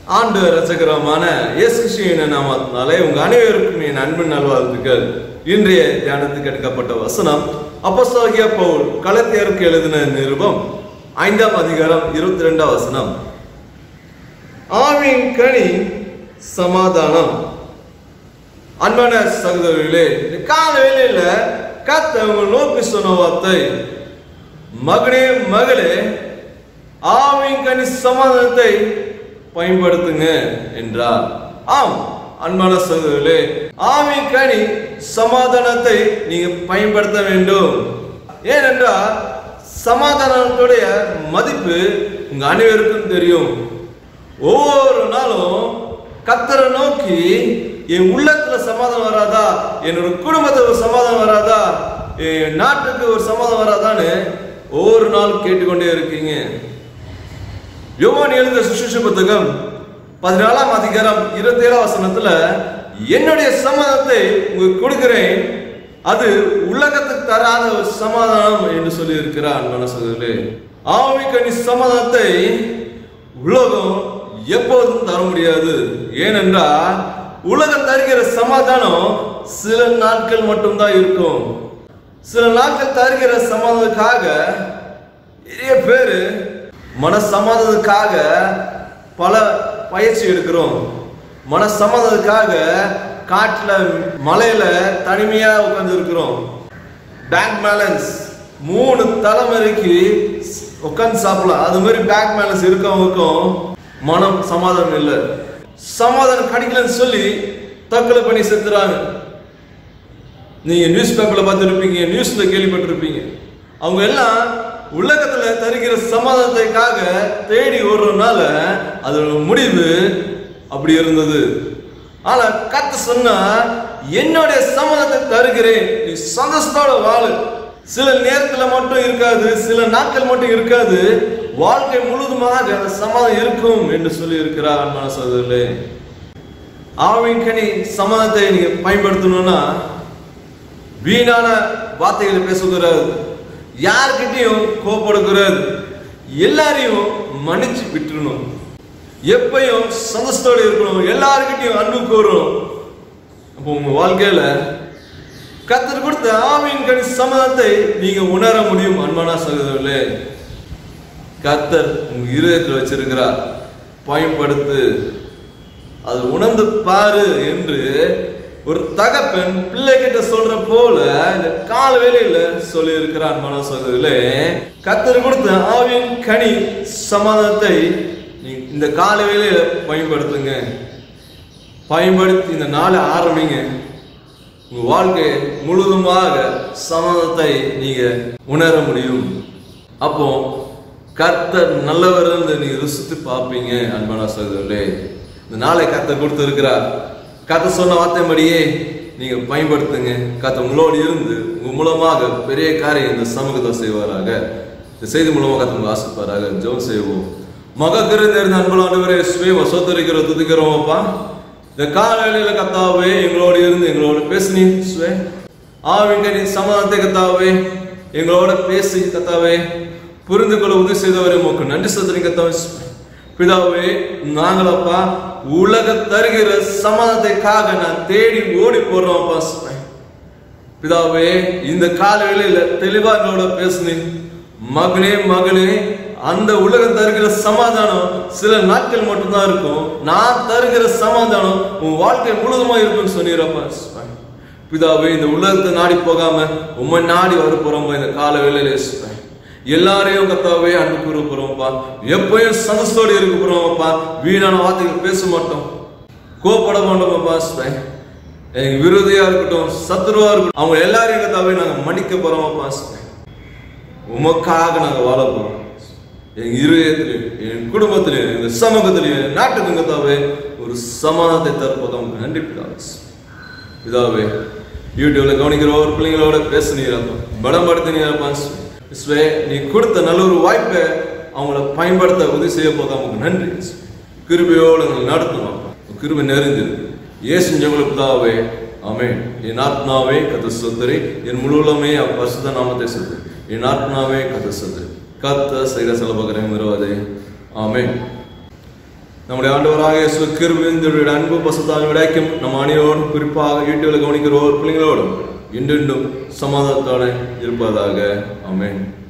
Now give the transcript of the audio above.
ஆண்டு ரசகரமான இயேசு கிறிஸ்துவின் நாமத்தினாலே உங்கள் அனைவருக்கும் என் அன்பின் நல்வாழ்த்துக்கள். இன்றைய தியானத்துக்கு எடுக்கப்பட்ட வசனம் அப்போஸ்தலனாகிய பவுல் கலத்தியருக்கு எழுதின நிருபம் 5ஆம் அதிகாரம் 22ஆம் வசனம். ஆவியின் கனி சமாதானம். அன்பான சகோதரர்களே, கால வேளையில கர்த்தர் உங்கள் நோக்கி சொன்ன வார்த்தை, மகனே மகளே, ஆவியின் கனி சமாதானத்தை பயன்படுத்துங்க என்றார். ஆம் அன்பான சகோதரர்களே, ஆவியின் கனி சமாதானத்தை நீங்க பயன்படுத்த வேண்டும். ஏனென்றால் சமாதானத்துடைய மதிப்பு உங்க அனைவருக்கும் தெரியும். ஒவ்வொரு நாளும் கர்த்தரை நோக்கி என் உள்ளத்துல சமாதானம் வராதா, என்னோட குடும்பத்துக்கு ஒரு சமாதானம் வராதா, என் நாட்டுக்கு ஒரு சமாதானம் வராதான்னு ஒவ்வொரு நாள் கேட்டுக்கொண்டே இருக்கீங்க. யோவான் எழுதின சுவிசேஷ புத்தகம் 14ஆம் அதிகாரம் 27ஆம் வசனத்துல, என்னுடைய சமாதானத்தை உங்களுக்கு கொடுக்கிறேன், அது உலகத்துக்கு தராத ஒரு சமாதானம் என்று சொல்லி இருக்கிறார். மனசுகளே, ஆவிக்கனி சமாதானத்தை உலகம் எப்போதும் தர முடியாது. ஏனென்றால் உலகம் தருகிற சமாதானம் சில நாட்கள் மட்டும்தான் இருக்கும். சில நாட்கள் தருகிற சமாதானத்துக்காக நிறைய பேரு மன சமாதானத்துக்காக பல பயிற்சி எடுக்கிறோம். மன சமாதானத்துக்காக காட்டுல மலையில தனிமையா உட்கார்ந்து இருக்கிறோம். பேங்க் பேலன்ஸ் 3 தலைமுறைக்கு உட்கார்ந்து சாப்பிடலாம். அது மாதிரி பேங்க் பேலன்ஸ் இருக்கவங்களுக்கும் மனம் சமாதானம் இல்லை. சமாதானம் கிடைக்கலன்னு சொல்லி தற்கொலை பண்ணி செத்துறாங்க. நீங்க நியூஸ் பேப்பர்ல பார்த்துருப்பீங்க, நியூஸ்ல கேள்விப்பட்டிருப்பீங்க. அவங்க எல்லாம் உலகத்துல தருகிற சமாதானத்துக்காக தேடி ஓடுறதுனால அதோட முடிவு அப்படி இருந்தது. ஆனா கர்த்தர் சொன்னா, என்னுடைய சமாதானத்தை தருகிறேன், நீ சந்தோஷத்தோட வாழு. சில நேரத்துல மட்டும் இருக்காது, சில நாட்கள் மட்டும் இருக்காது, வாழ்க்கை முழுதுமாக அந்த சமாதானம் இருக்கும் என்று சொல்லி இருக்கிறார். அன்பான சகோதரர்களே, ஆவியின் கனி சமாதானத்தை நீங்க பயன்படுத்தணும்னா வீணான வார்த்தைகளை பேசக்கூடாது, யார்கிட்டையும் கோபப்படக்கூடாது, எல்லாரையும் மன்னிச்சு விட்டுறணும், எப்பயும் சந்தோஷத்தோடு இருக்கணும், எல்லார்கிட்டையும் அன்பு கூறணும். அப்போ உங்க வாழ்க்கையில கர்த்தர் கொடுத்த ஆவியின் கனி சமாதானத்தை நீங்க உணர முடியும். அன்பான சகோதரர்களே, கர்த்தர் உங்க இருதயத்தில் வச்சிருக்கிறார், பயன்படுத்து, அது உணர்ந்து பாரு என்று ஒரு தகப்பன் பிள்ளை கிட்ட சொல்ற போல இந்த கால வேளையில சொல்லி இருக்கிறார். அன்பான சகோதரர்களே, கர்த்தர் கொடுத்த ஆவியின் கனி சமாதானத்தை இந்த கால வேளையில பயன்படுத்துங்க. பயன்படுத்தி இந்த நாளை ஆரம்பிங்க. உங்க வாழ்க்கை முழுதுமாக சமாதானத்தை நீங்க உணர முடியும். அப்போ கர்த்தர் நல்லவர் நீங்க ருசித்து பார்ப்பீங்க. அன்பான சகோதரர்களே, இந்த நாளை கர்த்தர் கொடுத்து இருக்கிறார். கர்த்தர் சொன்ன வார்த்தைப்படியே நீங்க பயன்படுத்துங்க. கர்த்தர் உங்களோடு இருந்து உங்க மூலமாக பெரிய காரியம் இந்த சமூகத்தை செய்வாராக. இந்த செய்தி மூலமாக கர்த்தர் ஆசிப்பாராக. ஜெபம் செய்வோம். மகக்கிருந்த அன்புள்ளவரே, சுயமா சொத்தரிக்கிற துதிக்கிறோம் அப்பா. இந்த காலையில கர்த்தாவே எங்களோடு இருந்து எங்களோட பேசினி சுவே ஆவியின் கனி சமாதானத்தை கர்த்தாவே எங்களோட பேசி கர்த்தாவே புரிந்து கொள்ள உதவி செய்தவரே உமக்கு நன்றி செலுத்துறேன் கர்த்தாவே. பிதாவே, நாங்கள் அப்பா உலக தருகிற சமாதானத்தைக்காக நான் தேடி ஓடி போறோம் அப்பா. பிதாவே, இந்த கால வேளையில தெளிவா எங்களோட பேசுனேன். மகனே மகளே, அந்த உலகம் தருகிற சமாதானம் சில நாட்கள் மட்டும்தான் இருக்கும், நான் தருகிற சமாதானம் உன் வாழ்க்கை முழுதுமா இருக்கும்னு சொன்னீரப்பா. பிதாவே, இந்த உலகத்தை நாடி போகாம உண்மை நாடி வர போறோம் இந்த கால வேளையில. எல்லாரையும் கர்த்தாவே அன்பு கூற போறோம்ப்பா. எப்பயும் சந்தோஷத்தோடு இருக்க போறோம்ப்பா. வீணான வார்த்தைகள் பேச மாட்டோம், கோபப்பட மாட்டோம்ப்பா. எங்க விரோதியா இருக்கட்டும், சத்துருவா இருக்கட்டும், அவங்க எல்லாரையும் கர்த்தாவே நாங்க மன்னிக்க போறோம்ப்பா. உமக்காக நாங்க வாழ போறோம். எங்க இருதயத்திலையும் என் குடும்பத்திலையும் எங்க சமூகத்திலையும் நாட்டுக்கு கர்த்தாவே ஒரு சமாதானத்தை தருப்போம். நன்றி பிதாவே. யூடியூப்ல கவனிக்கிற ஒரு பிள்ளைங்களோட பேசுனீரப்பா, பலப்படுத்தினீரப்பா. நீ கொடுத்த நல்ல ஒரு வாய்ப்பை அவங்கள பயன்படுத்த உதவி செய்ய போதா உங்களுக்கு நன்றி. கிருபையோடு நடத்தணும், கிருபை நிறைந்திருக்கு. இயேசு ஜெபங்களுக்கு பிதாவே, ஆமென். என் ஆத்மாவே கர்த்தர் ஸ்தோத்திரி, என் முழு உள்ளமே பரிசுத்த நாமத்தை ஸ்தோத்திரி. என் ஆத்மாவே கர்த்தர் ஸ்தோத்திரி. கர்த்தர் செய்கிற சகல உபகாரங்களும் வருவதே. ஆமென். நம்முடைய ஆண்டவராக இயேசு கிருபையின் அன்பு பசுத்தால் விடைக்கும் நம் அணியோடும் குறிப்பாக வீட்டுகளை கவனிக்கிற பிள்ளைங்களோடும் இன்றும் சமாதானத்தோடு இருப்பதாக. ஆமென்.